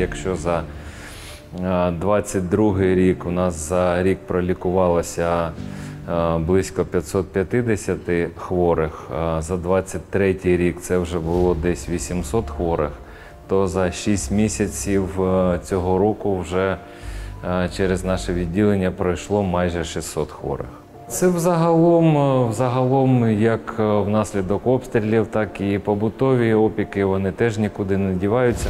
якщо за 22 рік у нас за рік пролікувалося близько 550 хворих, а за 23 рік це вже було десь 800 хворих, то за 6 місяців цього року вже через наше відділення пройшло майже 600 хворих. Це взагалом як внаслідок обстрілів, так і побутові опіки, вони теж нікуди не діваються.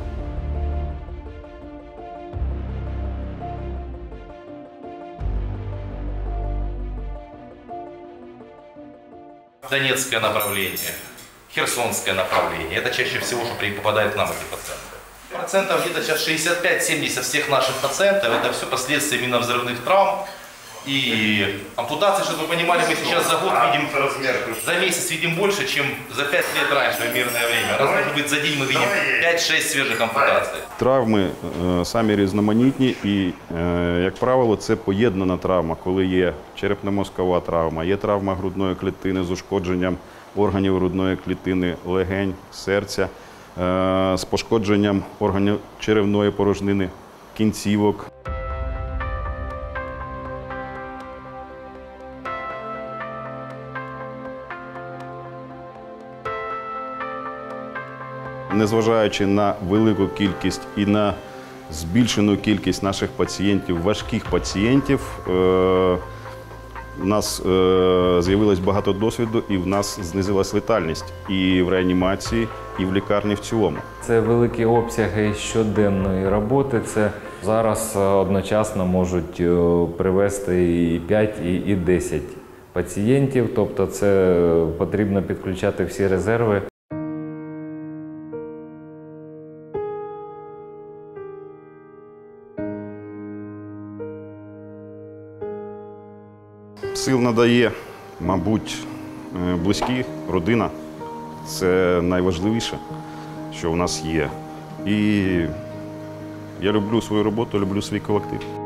Донецкое направление, Херсонское направление. Это чаще всего, что попадают к нам эти пациенты. Процентов где-то сейчас 65-70 всех наших пациентов, это все последствия минно-взрывных травм и ампутации, чтобы вы понимали, мы сейчас за год видим, за месяц видим больше, чем за 5 лет раньше в мирное время. Раз, может быть, за день мы видим 5-6 свежих ампутаций. Травми самі різноманітні і, як правило, це поєднана травма, коли є черепно-мозкова травма, є травма грудної клітини з ушкодженням органів грудної клітини, легень, серця, з пошкодженням органів черевної порожнини, кінцівок. Незважаючи на велику кількість і на збільшену кількість наших пацієнтів, важких пацієнтів, у нас з'явилось багато досвіду і в нас знизилась летальність і в реанімації, і в лікарні в цілому. Це великі обсяги щоденної роботи. Це зараз одночасно можуть привезти і 5, і 10 пацієнтів, тобто це потрібно підключати всі резерви. Сил надає, мабуть, близькі, родина. Це найважливіше, що в нас є. І я люблю свою роботу, люблю свій колектив.